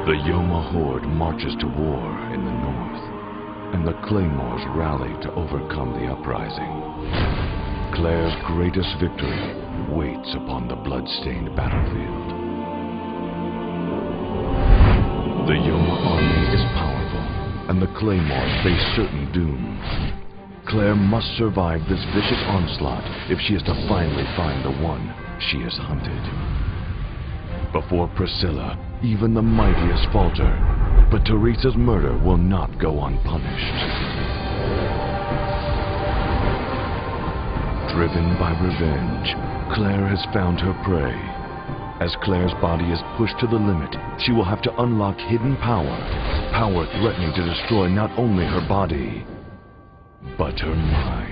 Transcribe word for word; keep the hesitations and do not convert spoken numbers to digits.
The Yoma horde marches to war in the north, and the Claymores rally to overcome the uprising. Clare's greatest victory waits upon the blood-stained battlefield. The Yoma army is powerful, and the Claymores face certain doom. Clare must survive this vicious onslaught if she is to finally find the one she has hunted. Before Priscilla, even the mightiest falter, but Teresa's murder will not go unpunished. Driven by revenge, Clare has found her prey. As Clare's body is pushed to the limit, she will have to unlock hidden power, power threatening to destroy not only her body, but her mind.